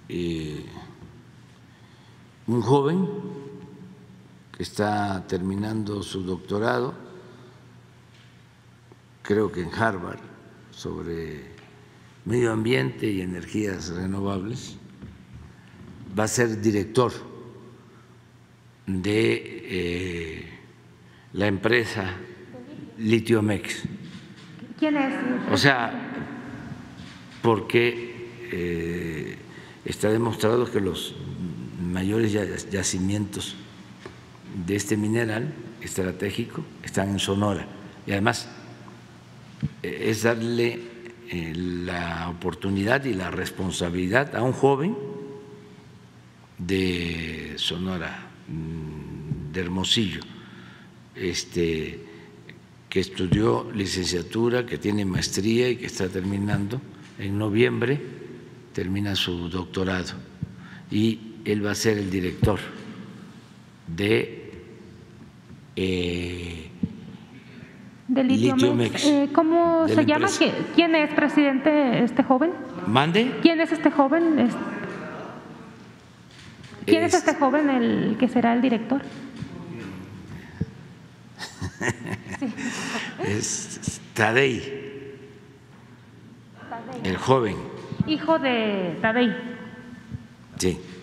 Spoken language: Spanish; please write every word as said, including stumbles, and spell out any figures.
eh, un joven que está terminando su doctorado, creo que en Harvard, sobre medio ambiente y energías renovables, va a ser director de eh, la empresa Litiomex. ¿Quién es? O sea, porque eh, está demostrado que los mayores yacimientos de este mineral estratégico están en Sonora y además es darle eh, la oportunidad y la responsabilidad a un joven de Sonora, de Hermosillo, este, que estudió licenciatura, que tiene maestría y que está terminando en noviembre, termina su doctorado y él va a ser el director de eh, de Litiomex. Eh, ¿Cómo se llama? ¿Quién es, presidente, este joven? ¿Mande? ¿Quién es este joven? ¿Quién es, es este joven el que será el director? Sí. Es Tadei, Tadei, el joven. Hijo de Tadei. Sí.